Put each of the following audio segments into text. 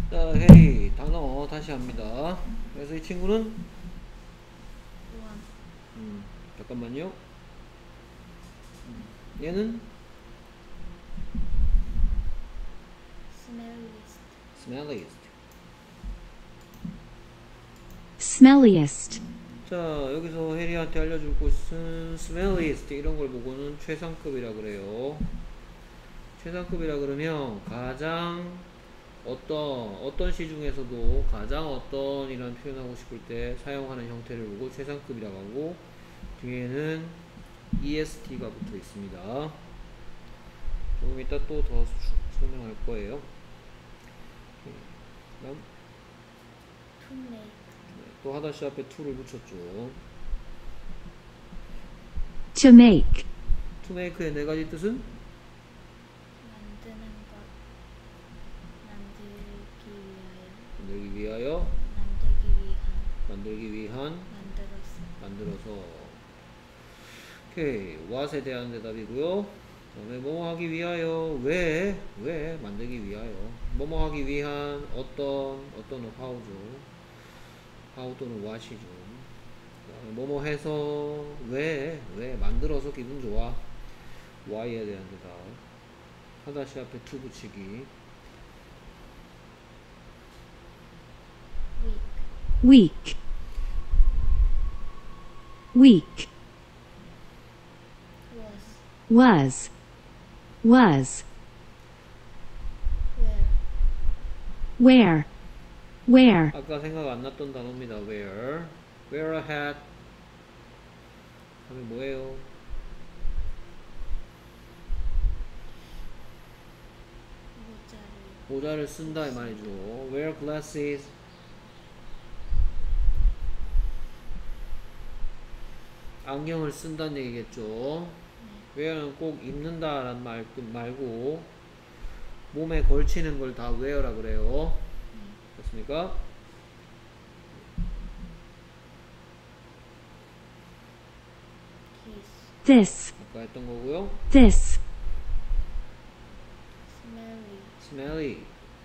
자, 헤이, 단어 다시 합니다. 그래서 이 친구는, one, 잠깐만요. 얘는 smellist, smelliest. smelliest, 자, 여기서 해리한테 알려줄 것은 smelliest 이런 걸 보고는 최상급이라 그래요. 최상급이라 그러면 가장 어떤 시 중에서도 가장 어떤이라는 표현하고 싶을 때 사용하는 형태를 보고 최상급이라고 하고, 뒤에는 EST가 붙어 있습니다. 조금 이따 또 더 설명할 거예요. 다음, to make, 또 하다시 앞에 to를 붙였죠. to make, to make의 네 가지 뜻은 만드는 것, 만들기 위하여, 만들기 위한, 만들어서. 오케이, what에 대한 대답이고요. 다음에 뭐뭐 하기 위하여, 왜 만들기 위하여, 뭐뭐 하기 위한 어떤 how죠. how 또는 what이죠. 그다음에 뭐뭐 해서 왜 만들어서 기분 좋아. why에 대한 대답. 하다시 앞에 to 붙이기. weak, weak, weak, was, was, where, where, 아까 생각 안 났던 단어입니다. wear a hat 하면 뭐예요? 모자를 쓴다 이 말이죠. wear glasses, 안경을 쓴다는 얘기겠죠. wear는 꼭 입는다라는 말 말고 몸에 걸치는 걸 다 wear라 그래요. 됐습니까? this, 아까 했던 거고요. this, smelly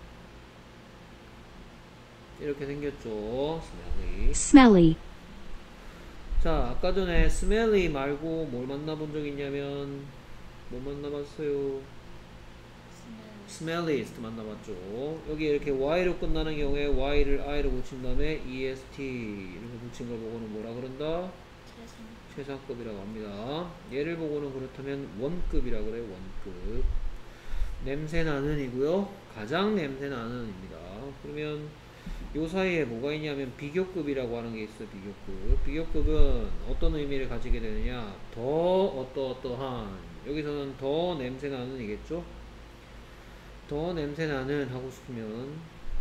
이렇게 생겼죠. smelly. smelly, 자, 아까 전에 smelly 말고 뭘 만나본 적 있냐면 뭐 만나봤어요? smelliest 만나봤죠. 여기 이렇게 y로 끝나는 경우에 y를 i로 붙인 다음에 est 이렇게 붙인 걸 보고는 뭐라 그런다? 최상급이라고 합니다. 얘를 보고는 그렇다면 원급이라 그래요. 원급. 냄새나는 이고요. 가장 냄새나는입니다. 그러면 요 사이에 뭐가 있냐면 비교급이라고 하는 게 있어요. 비교급. 비교급은 어떤 의미를 가지게 되느냐, 더 어떠한, 여기서는 더 냄새나는 이겠죠. 더 냄새나는 하고 싶으면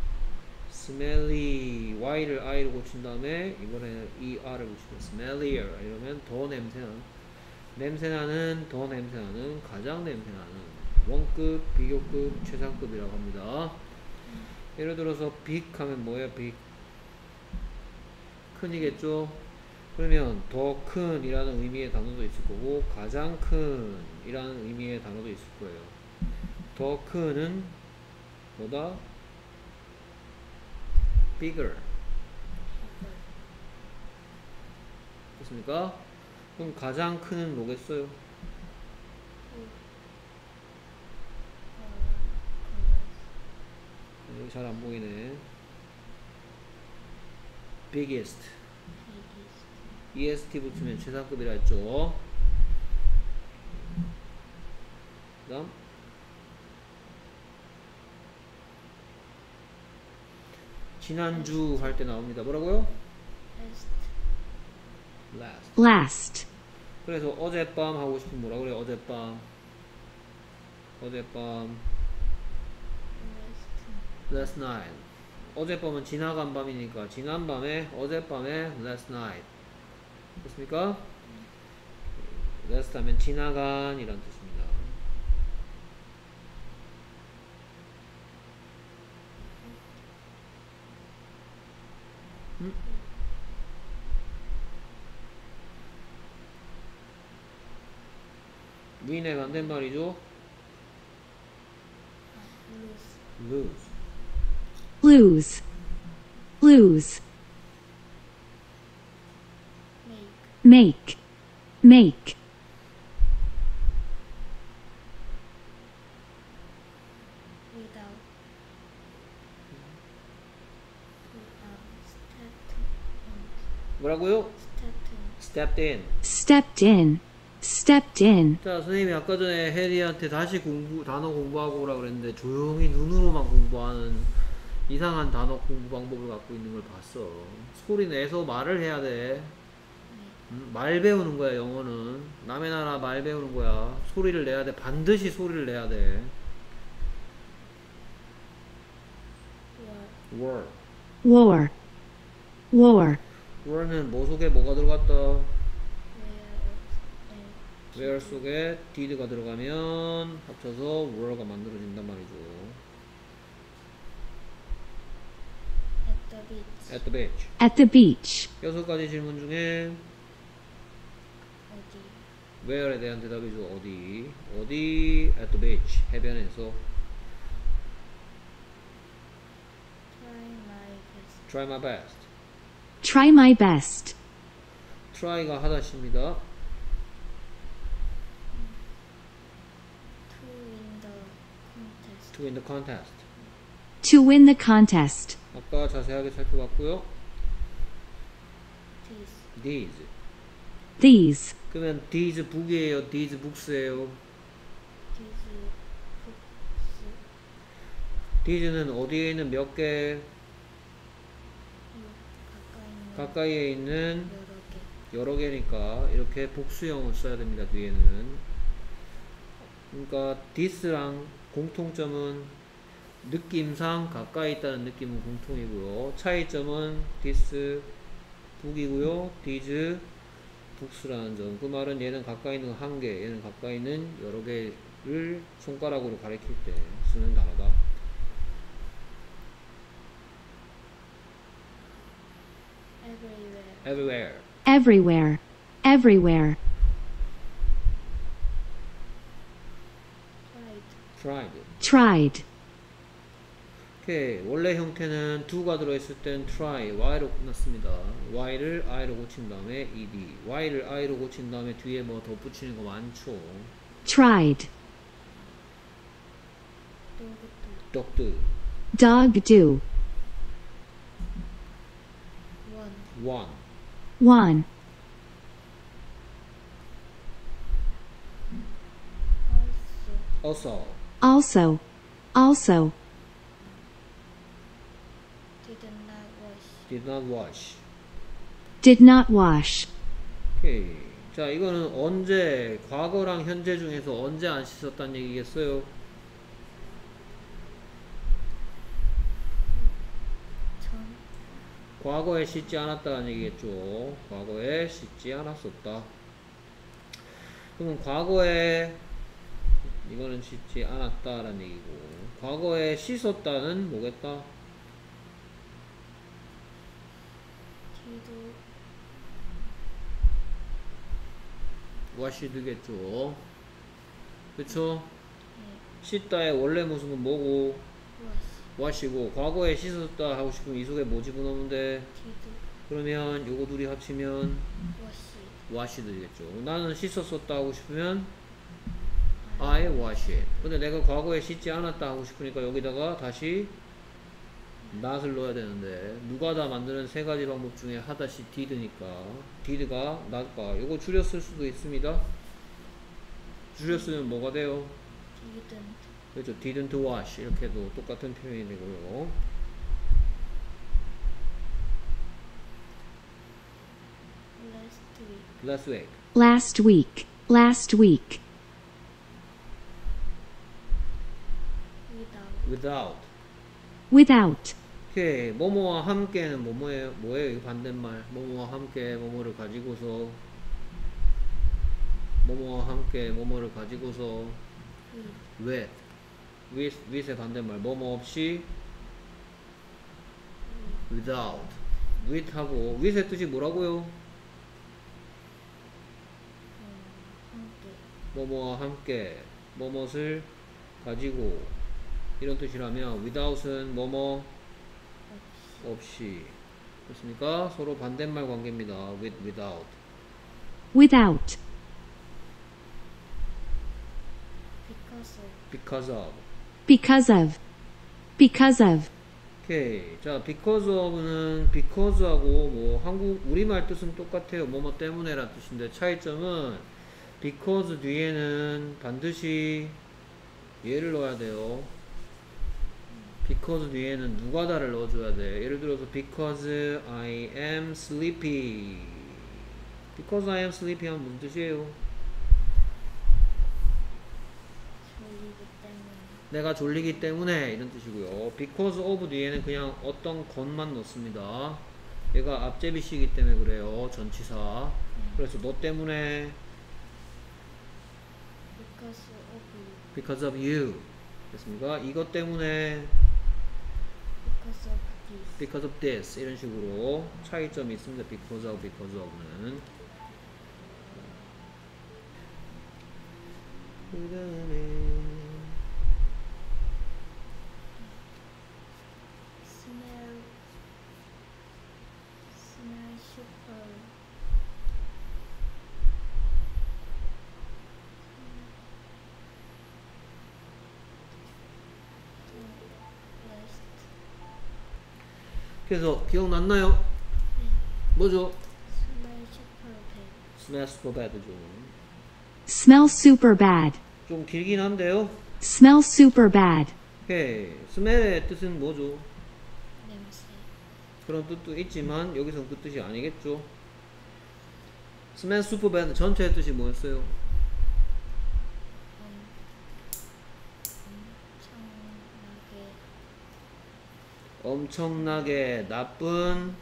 smelly, y를 i로 고친 다음에 이번에는 er을 붙이면 smellier 이러면 더 냄새나는, 더 냄새나는, 가장 냄새나는 원급, 비교급, 최상급이라고 합니다. 예를 들어서 big 하면 뭐예요? big 큰이겠죠. 그러면 더 큰 이라는 의미의 단어도 있을 거고 가장 큰 이라는 의미의 단어도 있을 거예요. 더 큰은 뭐다? bigger. 됐습니까? 그럼 가장 큰은 뭐겠어요? 여기 잘 안 보이네. biggest. est 붙으면 최상급이라 했죠. 그 다음 지난주 할 때 나옵니다. 뭐라고요? last. last, 그래서 어젯밤 하고 싶으면 뭐라 그래요? 어젯밤 last night. 어젯밤은 지나간 밤이니까 지난밤에, 어젯밤에 last night. 됐습니까? last 하면 지나간 이란 뜻입니다. win의 반대말이죠. lose. lose, lose, make, make, without, 뭐라고요? stepped in. stepped in, stepped in, 자, 선생님이 아까 전에 해리한테 다시 단어 공부하고 오라 그랬는데 조용히 눈으로만 공부하는 이상한 단어 공부 방법을 갖고 있는 걸 봤어. 소리 내서 말을 해야 돼. 말 배우는 거야, 영어는. 남의 나라 말 배우는 거야. 소리를 내야 돼. 반드시 소리를 내야 돼. war. war, war, war는 뭐 속에 뭐가 들어갔다? where 속에 did가 들어가면 합쳐서 war가 만들어진단 말이죠. at the beach, at the beach. at the beach, 6가지 질문 중에 어디, where에 대한 대답이죠. 어디? 어디? at the beach. 해변에서. try my best, try my best. try my best, try가 하다십니다. to win the contest, to win the contest. to win the contest, 아까 자세하게 살펴봤고요. these, these. these, 그러면 these book이에요? these books예요? these books, these는 어디에 있는 몇 개? 가까이에 있는 여러 여러 개, 개니까 이렇게 복수형을 써야 됩니다. 뒤에는. 그러니까 this랑 공통점은 느낌상 가까이 있다는 느낌은 공통이고요. 차이점은 this book이고요. these books라는 점. 그 말은 얘는 가까이 있는 한 개, 얘는 가까이 있는 여러 개를 손가락으로 가리킬 때 쓰는 단어다. everywhere, everywhere. everywhere, everywhere, tried, tried. tried, 오케이. 원래 형태는 do가 들어있을 땐 try, y로 끝났습니다. y를 i로 고친 다음에 ed. y를 i로 고친 다음에 뒤에 뭐 덧붙이는 거 많죠. tried, dog do, dog do. dog do, one, one. one, also, also. also, also, did not wash, did not wash. did not wash, 오케이. 자, 이거는 언제, 과거랑 현재 중에서 언제 안 씻었다는 얘기겠어요? 전, 과거에 씻지 않았다는 얘기겠죠. 과거에 씻지 않았었다. 그러면 과거에 이거는 씻지 않았다라는 얘기고, 과거에 씻었다는 뭐겠다? did, washed겠죠. 그쵸? 네, 씻다의 원래 모습은 뭐고? wash, wash고, 과거에 씻었다 하고 싶으면 이 속에 뭐 집어넣으면 돼? did, 그러면 요거 둘이 합치면 wash, wash 되겠죠. 나는 씻었었다 하고 싶으면 I wash it. 근데 내가 과거에 씻지 않았다 하고 싶으니까 여기다가 다시 not을 넣어야 되는데, 누가 다 만드는 세 가지 방법 중에 하다시 did니까 did가 not과 요거 줄여 쓸 수도 있습니다. 줄여 쓰면 뭐가 돼요? didn't, 그렇죠. didn't wash 이렇게도 똑같은 표현이 되고요. last week, last week. last week, last week, without, without. without, 오케이. 뭐뭐와 함께는 뭐뭐예요? 뭐예요? 이 반대말. 뭐뭐와 함께 뭐뭐를 가지고서, 뭐뭐와 함께 뭐뭐를 가지고서 with, with의 반대말. 뭐뭐 없이 without. with하고 with의 뜻이 뭐라고요? 함께, 뭐뭐와 함께 뭐뭇을 가지고 이런 뜻이라면 without은 뭐뭐 없이. 그렇습니까? 서로 반대말 관계입니다. with, without. without, because of, because of. because of, 오케이. 자, because of는 because하고 뭐 한국 우리말 뜻은 똑같아요. 뭐뭐 때문에란 뜻인데 차이점은 because 뒤에는 반드시 얘를 넣어야 돼요. because 뒤에는 누가다를 넣어줘야 돼. 예를 들어서 because I am sleepy. because I am sleepy 하면 무슨 뜻이에요? 졸리기 때문에. 내가 졸리기 때문에 이런 뜻이고요. because of 뒤에는 그냥 어떤 것만 넣습니다. 얘가 앞제비시기 때문에 그래요. 전치사. 그래서 너 때문에 because because of, of you. 됐습니까? 이것 때문에 because because of of this. this 이런 식으로 차이점이 있습니다. because of는 smell super. Last. 그래서 기억났나요? 뭐죠? Smell super bad. smell super bad죠. smell super bad, 좀 길긴 한데요. smell super bad, 오케이. smell의 뜻은 뭐죠? 냄새. 그런 뜻도 있지만 여기서는 그 뜻이 아니겠죠. smell super bad 전체의 뜻이 뭐였어요? 엄청나게 나쁜.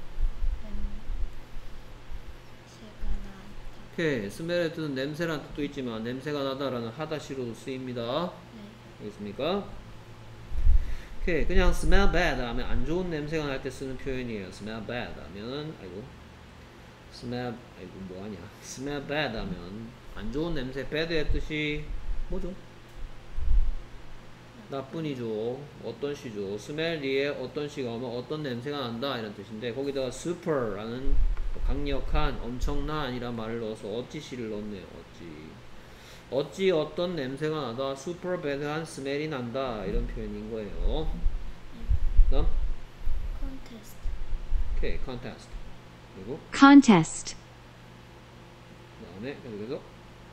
냄새가 나. 오케이. smell의 뜻은 냄새라는 뜻도 있지만 냄새가 나다라는 하다시로도 쓰입니다. 네. 알겠습니까? 오케이. 그냥 smell bad 하면 안 좋은 냄새가 날 때 쓰는 표현이에요. smell bad 하면 뭐하냐. smell bad 하면 안 좋은 냄새. bad의 뜻이 뭐죠? 나쁜이죠. 어떤 시죠. smell 뒤에 어떤 시가 오면 어떤 냄새가 난다 이런 뜻인데 거기다가 super라는 강력한 엄청난이란 말을 넣어서 어찌 시를 넣었네요. 어찌 어떤 냄새가 나다. super bad한 스멜이 난다 이런 표현인 거예요. 다음 contest. 오케이. contest 그리고 contest, 그 다음에 여기서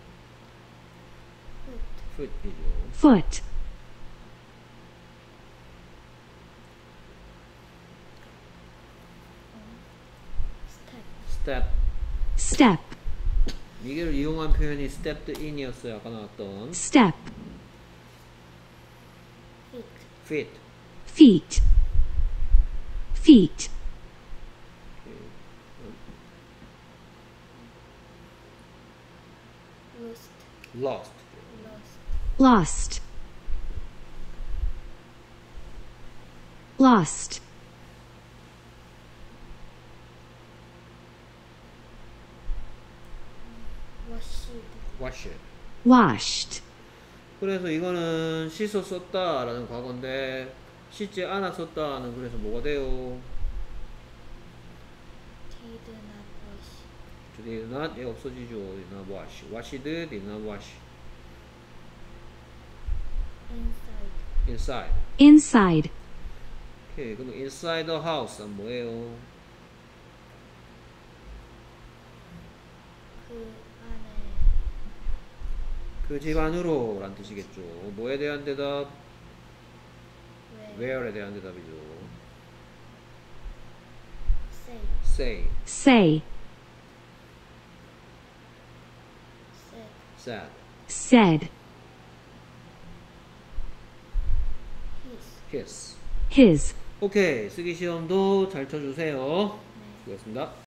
foot. foot이죠. foot, step. step step, 이걸 이용한 표현이 stepped in이었어요. 아까 나왔던 step, feet. feet. feet, feet, lost. lost lost. lost, lost, washed. washed. washed, 그래서 이거는 씻었었다 라는 과거인데 씻지 않았었다는 그래서 뭐가 돼요? did not wash. did not 얘 없어지죠. did not wash. washed did not wash. inside. inside. inside, 오케이. 그럼 inside the house 는 뭐예요? 그 안에. 그 집 안으로 란 뜻이겠죠. 뭐에 대한 대답? where에 대한 대답이죠. say. say, say, said. sad, said, his. his. his. 오케이. 쓰기 시험도 잘 쳐주세요. 네. 수고했습니다.